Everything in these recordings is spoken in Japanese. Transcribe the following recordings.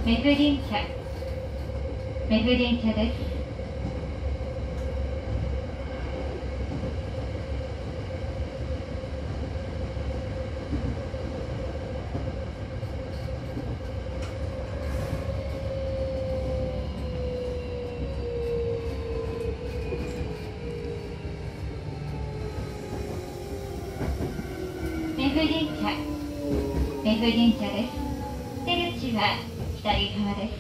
メフリン茶です。メフリン茶です。出口は左側です。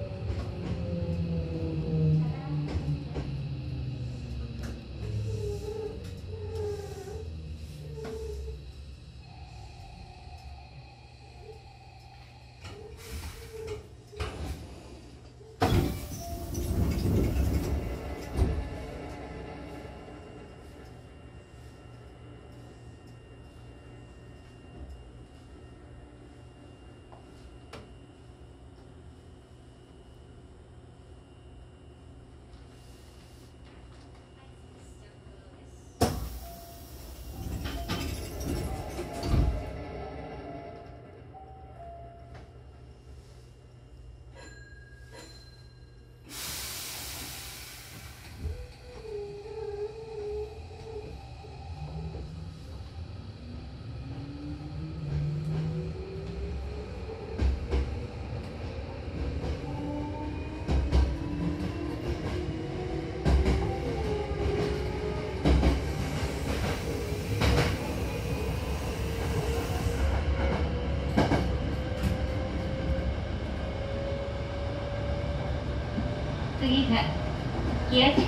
次は木足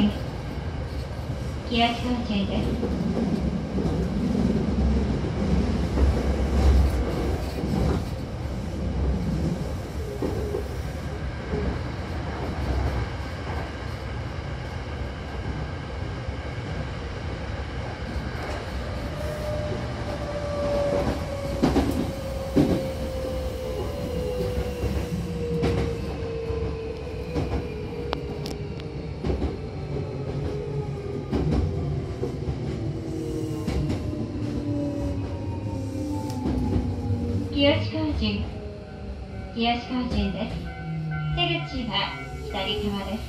工賃です。木足工賃です。出口は左側です。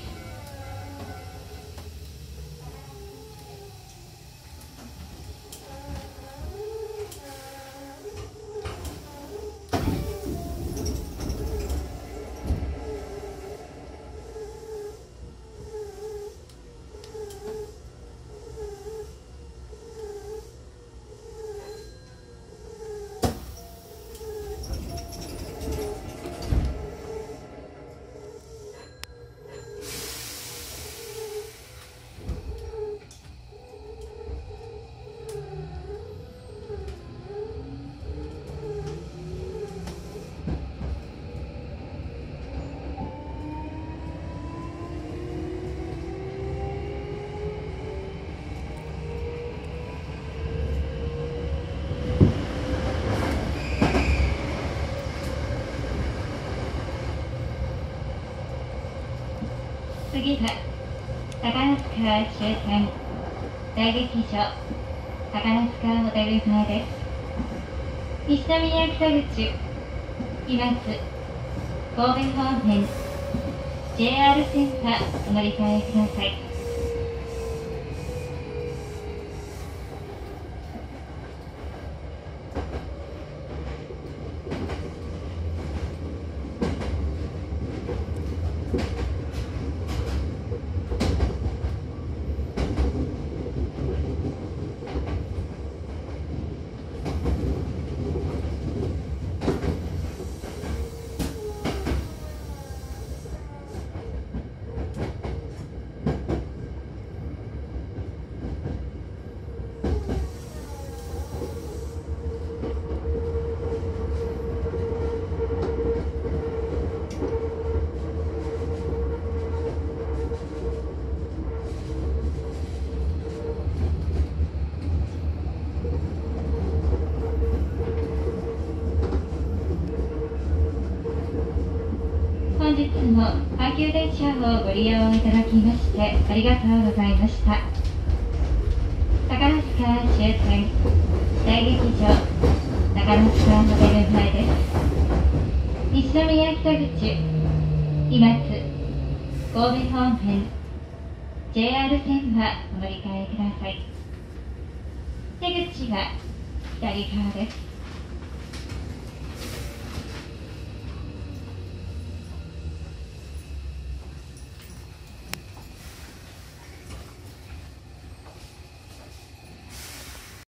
次は高梨川終点大劇場高梨川ホテル前です。西宮北口今津神戸方面 JR 線はお乗り換えください。本日も阪急電車をご利用いただきましてありがとうございました。高梨川終点大劇場高梨川ホテル前です。 西宮北口今津神戸方面 JR 線はお乗り換えください。出口は左側です。